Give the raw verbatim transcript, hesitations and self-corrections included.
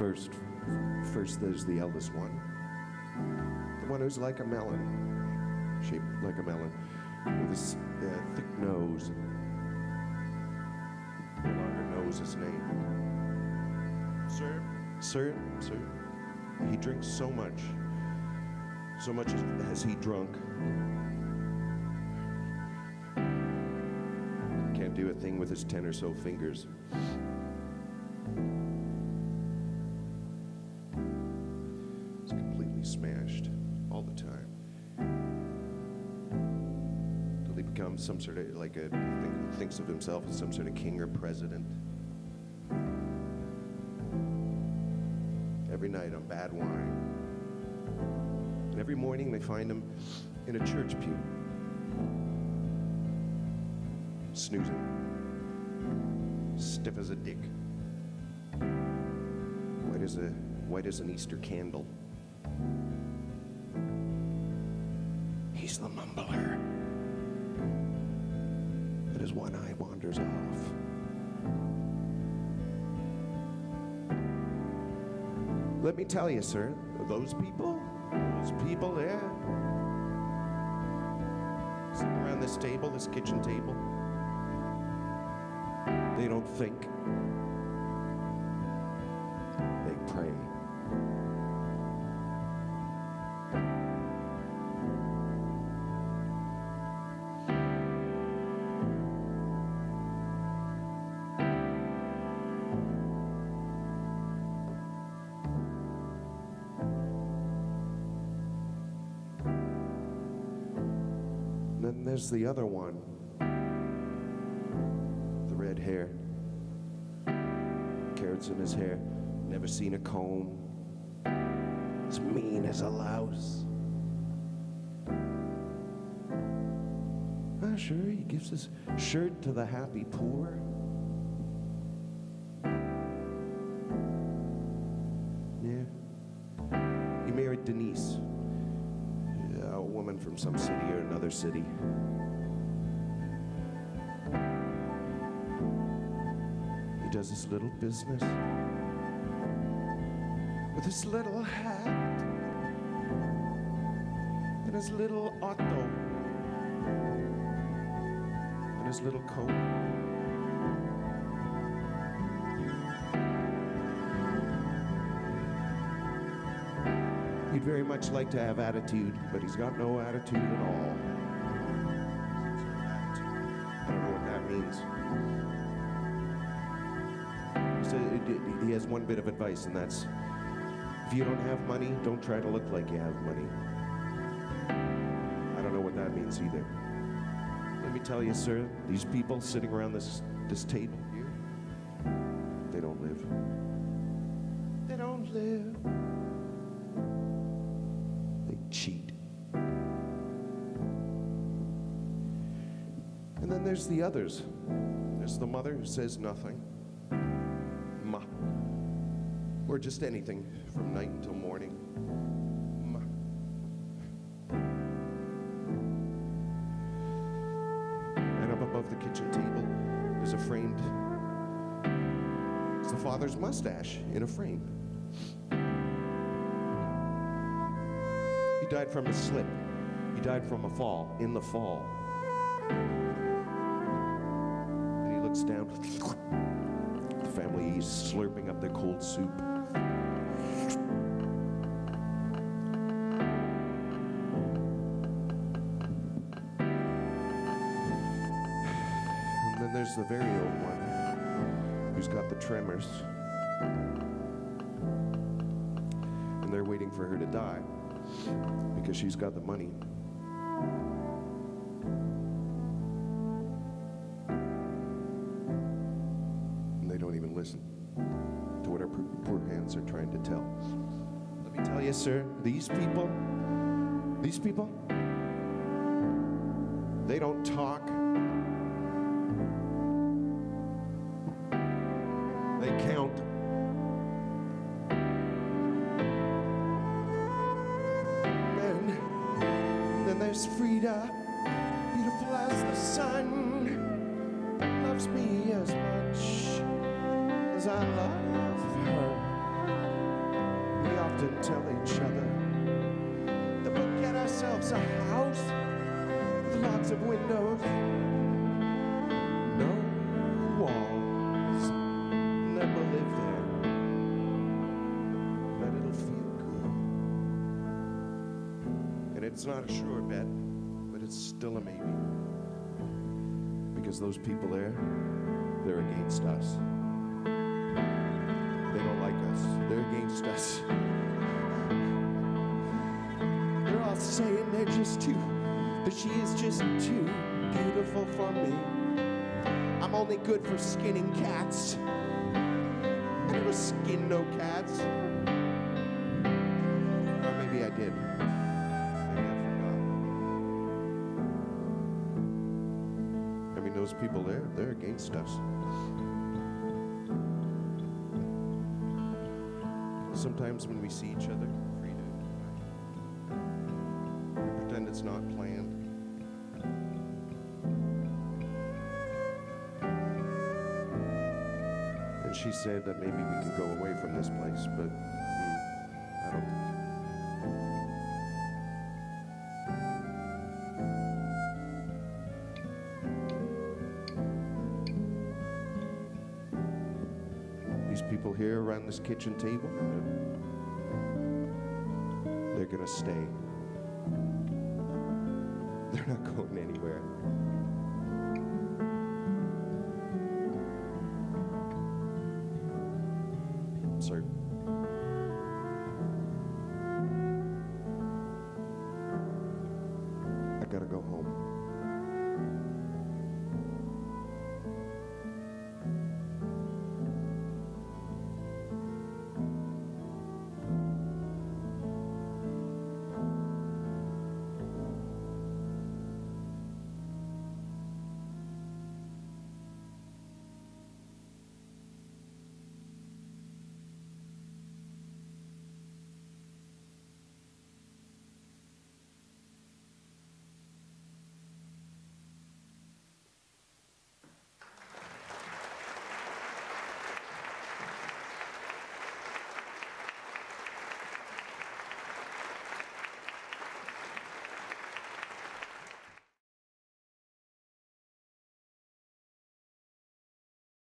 First, first there's the eldest one. The one who's like a melon, shaped like a melon, with this uh, thick nose. No longer knows his name. Sir, sir, sir, he drinks so much. So much has he drunk. Can't do a thing with his ten or so fingers. He's completely smashed all the time. Till he becomes some sort of, like a, think, thinks of himself as some sort of king or president. Every night on bad wine. And every morning they find him in a church pew, snoozing, stiff as a dick, white as a white as an Easter candle. He's the mumbler, and his one eye wanders off. Let me tell you, sir, those people. Those people there, sitting around this table, this kitchen table, they don't think, they pray. Then there's the other one, the red hair, carrots in his hair, never seen a comb, as mean as a louse. Ah, sure, he gives his shirt to the happy poor. Yeah, he married Denise, a woman from some city or another city. He does his little business with his little hat and his little auto and his little coat. He'd very much like to have attitude, but he's got no attitude at all. I don't know what that means. He said he has one bit of advice, and that's, if you don't have money, don't try to look like you have money. I don't know what that means either. Let me tell you, sir, these people sitting around this, this table here, they don't live. They don't live. Cheat. And then there's the others. There's the mother who says nothing. Ma. Or just anything from night until morning. Ma. And up above the kitchen table is a framed, it's the father's mustache in a frame. He died from a slip. He died from a fall, in the fall. And he looks down. The family is slurping up their cold soup. And then there's the very old one, who's got the tremors. And they're waiting for her to die, because she's got the money. And they don't even listen to what our poor hands are trying to tell. Let me tell you, sir, these people, these people, they don't talk. They count. There's Frida, beautiful as the sun, loves me as much as I love her. often tell each other that we'll get ourselves a house with lots of windows, no walls, and that we'll live there, that it'll feel good. And it's not a sure bet, but it's still a maybe. Because those people there, they're against us. They don't like us. They're against us. They're all saying they're just too, that she is just too beautiful for me. I'm only good for skinning cats. I never skinned no cats. Or maybe I did. Maybe I forgot. I mean, those people there, they're against us. Sometimes when we see each other, free to pretend it's not planned. And she said that maybe we could go away from this place, but mm, I don't. These people here around this kitchen table, they're gonna stay. They're not going anywhere. I'm certain. I gotta go home.